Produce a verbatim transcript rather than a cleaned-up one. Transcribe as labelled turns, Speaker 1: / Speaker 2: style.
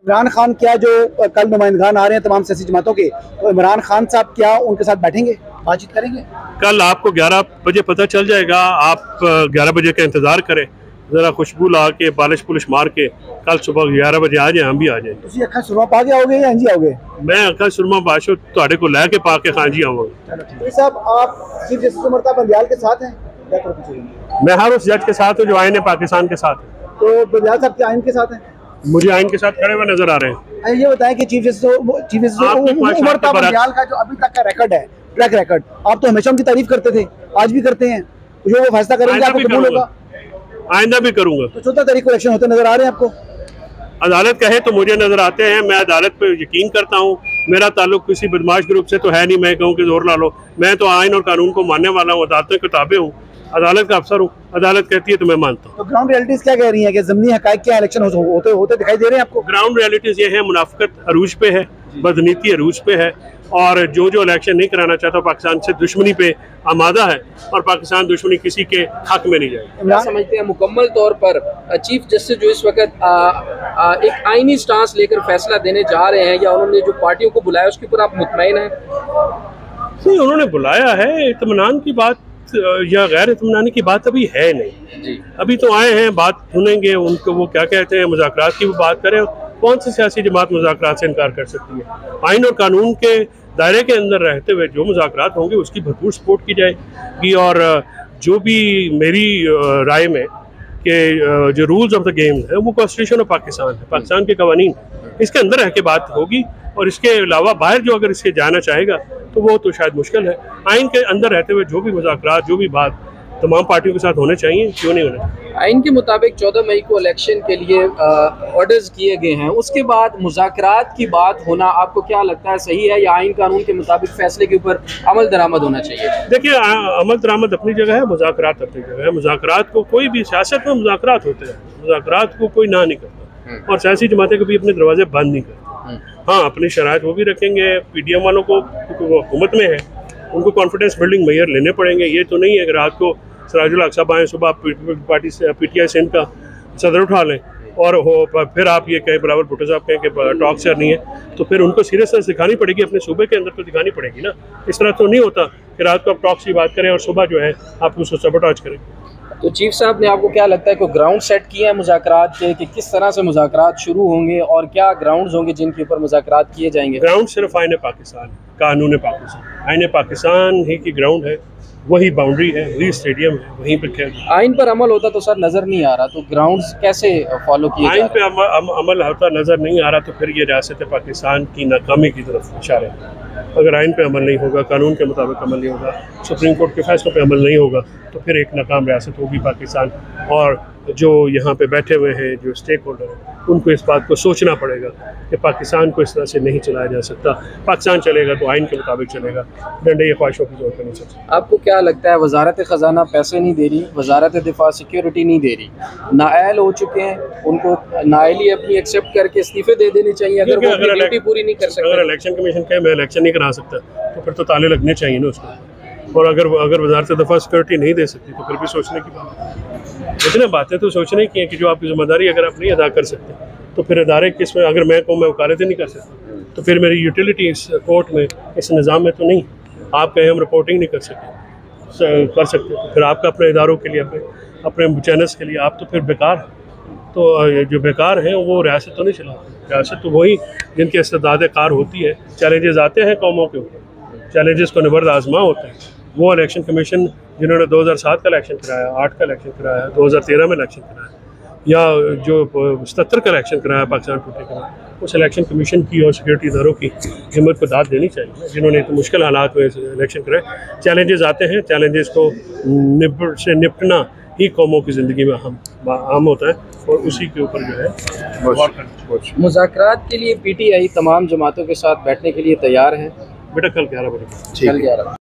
Speaker 1: इमरान खान क्या जो कल नुमाइंदगान आ रहे हैं तमाम सियासी जमातों के, तो इमरान खान साहब क्या उनके साथ बैठेंगे, बातचीत करेंगे?
Speaker 2: कल आपको ग्यारह बजे पता चल जाएगा। आप ग्यारह बजे का इंतजार करें, जरा खुशबू ला के पालिश पुलिश मार के कल सुबह ग्यारह बजे आ जाए, हम भी आ जाए।
Speaker 1: तुम अखा सुरमा पा के आओगे या हांजी आओगे?
Speaker 2: मैं अखा सुरमा बाशो तुहाडे को लैके पा के हांजी आऊंगा।
Speaker 1: चलो साहब, आप चीफ जस्टिस उमर ताब बंदियाल के साथ हैं?
Speaker 2: मैं हर उस जज के साथ हूँ जो आईन पाकिस्तान के साथ है।
Speaker 1: तो बंदियाल साहब क्या आइन के साथ हैं?
Speaker 2: मुझे आइन के साथ खड़े हुए नजर आ रहे हैं।
Speaker 1: ये बताएं कि chief justice chief justice Umar ताब बंदियाल का जो अभी तक का रिकॉर्ड है, ट्रैक रिकॉर्ड, आप तो हमेशा उनकी तारीफ करते थे, आज भी करते हैं, जो वो फैसला करेंगे आपको कबूल होगा?
Speaker 2: आइंदा भी करूंगा।
Speaker 1: तो चौदह तारीख को इलेक्शन होते नजर आ रहे हैं आपको?
Speaker 2: अदालत कहे तो मुझे नजर आते हैं, मैं अदालत पे यकीन करता हूँ। मेरा ताल्लुक किसी बदमाश ग्रुप से तो है नहीं, मैं कहूँ कि जोर ला लो। मैं तो आइन और कानून को मानने वाला हूँ, अदालतों के ताबे हूँ, अदालत का अफसर हूँ। अदालत कहती है तो मैं मानता हूँ।
Speaker 1: तो ग्राउंड रियलिटीज क्या कह रही है कि ज़मीनी हक़ाइक़ क्या इलेक्शन होते होते दिखाई दे रहे हैं आपको?
Speaker 2: ग्राउंड रियलिटीज ये है, मुनाफिकत अरूज पे है, बदनीति अरूज पे है, और जो जो इलेक्शन नहीं कराना चाहता पाकिस्तान से दुश्मनी पे आमादा है, और पाकिस्तान दुश्मनी किसी के हक में नहीं जाएगी।
Speaker 3: क्या समझते हैं मुकम्मल तौर पर चीफ जस्टिस जो इस वक्त आ, आ, एक आईनी स्टांस लेकर फैसला देने जा रहे हैं, या उन्होंने जो पार्टियों को बुलाया उसके ऊपर आप मुतमईन हैं?
Speaker 2: नहीं, उन्होंने बुलाया है, इत्मीनान की बात या गैर इत्मीनानी की बात अभी है नहीं जी। अभी तो आए हैं, बात सुनेंगे, उनको वो क्या कहते हैं, मुज़ाकरात की वो बात करें। कौन सी सियासी जमात मुज़ाकरात से इनकार कर सकती है? आइन और कानून के दायरे के अंदर रहते हुए जो मुज़ाकरात होंगे उसकी भरपूर सपोर्ट की जाएगी। और जो भी मेरी राय में कि जो रूल्स ऑफ द गेम है वो कॉन्स्टिट्यूशन ऑफ पाकिस्तान है, पाकिस्तान के कवानीन, इसके अंदर रह के बात होगी। और इसके अलावा बाहर जो अगर इसके जाना चाहेगा तो वो तो शायद मुश्किल है। आइन के अंदर रहते हुए जो भी मुज़ाकरात, जो भी बात तमाम पार्टियों के साथ होने चाहिए, क्यों नहीं होने?
Speaker 3: आइन के मुताबिक चौदह मई को इलेक्शन के लिए ऑर्डर्स किए गए हैं, उसके बाद मुज़ाकरात की बात होना आपको क्या लगता है सही है, या आइन कानून के मुताबिक फैसले के ऊपर अमल दरामद होना चाहिए?
Speaker 2: देखिए, अमल दरामद अपनी जगह है, मुज़ाकरात अपनी जगह है। मुज़ाकरात को कोई भी, सियासत में मुज़ाकरात होते हैं, मुज़ाकरात को कोई ना नहीं करता, और सियासी जमातें कभी अपने दरवाजे बंद नहीं करती। हाँ, अपनी शराइत वो भी रखेंगे। पी डी एम वालों को, हुकूमत में है, उनको कॉन्फिडेंस बिल्डिंग मेजर लेने पड़ेंगे। ये तो नहीं है कि रात को सराजुल हक साहब आए, सुबह पार्टी से पी टी आई सिंध का सदर उठा लें, और हो फिर आप ये कहें, बिलावल भुट्टो साहब कहें कि टॉक सर नहीं है, तो फिर उनको सीरियसनेस दिखानी पड़ेगी, अपने सूबे के अंदर तो दिखानी पड़ेगी ना। इस तरह तो नहीं होता कि रात को आप टॉक की बात करें और सुबह जो है आप उसको सबोटाज करें।
Speaker 3: तो चीफ साहब ने आपको क्या लगता है कि ग्राउंड सेट किए हैं मुज़ाकरात के, कि किस तरह से मुज़ाकरात शुरू होंगे, और क्या ग्राउंड्स होंगे जिनके ऊपर मुज़ाकरात किए जाएंगे?
Speaker 2: ग्राउंड सिर्फ आईन पाकिस्तान, कानून पाकिस्तान, आईन पाकिस्तान ही की ग्राउंड है, वही बाउंड्री है, वही स्टेडियम है, वहीं पर खेल।
Speaker 3: आइन पर अमल होता तो सर नजर नहीं आ रहा, तो ग्राउंड्स कैसे फॉलो किए?
Speaker 2: आइन पे अम, अम, अमल होता नजर नहीं आ रहा, तो फिर ये रियासत पाकिस्तान की नाकामी की तरफ इशारा है। अगर आइन पे अमल नहीं होगा, कानून के मुताबिक अमल नहीं होगा, सुप्रीम कोर्ट के फैसलों पे अमल नहीं होगा, तो फिर एक नाकाम रियासत होगी पाकिस्तान। और जो यहाँ पे बैठे हुए हैं, जो स्टेक होल्डर हैं, उनको इस बात को सोचना पड़ेगा कि पाकिस्तान को इस तरह से नहीं चलाया जा सकता। पाकिस्तान चलेगा तो आइन के मुताबिक चलेगा, डंडे ख्वाहिशों की जरूरत नहीं सकती।
Speaker 3: आपको क्या लगता है, वजारत ख़जाना पैसे नहीं दे रही, वजारत दिफा सिक्योरिटी नहीं दे रही, नाअहल हो चुके हैं, उनको नाअहली अपनी एक्सेप्ट करके इस्तीफे दे देने चाहिए अगर वो अपनी ड्यूटी पूरी नहीं कर सकते?
Speaker 2: अगर इलेक्शन कमीशन कहे मैं इलेक्शन नहीं करा सकता, तो फिर तो ताले लगने चाहिए ना उसको। और अगर अगर वजारत दफा सिक्योरिटी नहीं दे सकती तो फिर भी सोचने की बात है। इतने बातें तो सोचने की है कि जो आपकी जिम्मेदारी अगर आप नहीं अदा कर सकते, तो फिर अदारे किस में, अगर मैं कहूँ मैं वकालतें नहीं कर सकता, तो फिर मेरी यूटिलिटी इस कोर्ट में, इस निज़ाम में तो नहीं। आप कहें हम रिपोर्टिंग नहीं कर सकते कर सकते तो फिर आपका अपने इदारों के लिए, अपने अपने चैनल्स के लिए आप तो फिर बेकार हैं। तो जो बेकार हैं वो रियासत तो नहीं चलाते, रियासत तो वही जिनकी इस्तेदाद कार होती है। चैलेंजेस आते हैं कौमों के ऊपर, चैलेंजेस को निबर्द आजमा होता है। वो इलेक्शन कमीशन जिन्होंने दो हज़ार सात का इलेक्शन कराया, आठ का इलेक्शन कराया, दो हज़ार तेरह में इलेक्शन कराया, या जो सत्तर का इलेक्शन कराया पाकिस्तान टूटे का, उस इलेक्शन कमीशन की और सिक्योरिटी इदारों की हिम्मत को दाद देनी चाहिए, जिन्होंने तो मुश्किल हालात में इलेक्शन कराए। चैलेंजेस आते हैं, चैलेंजेस को निपट से निपटना ही कौमों की ज़िंदगी में हम आम होता है, और उसी के ऊपर जो है
Speaker 3: मुज़ाकरात के लिए पी टी आई तमाम जमातों के साथ बैठने के लिए तैयार है।
Speaker 2: बेटा कल ग्यारह बजे
Speaker 3: कल ग्यारह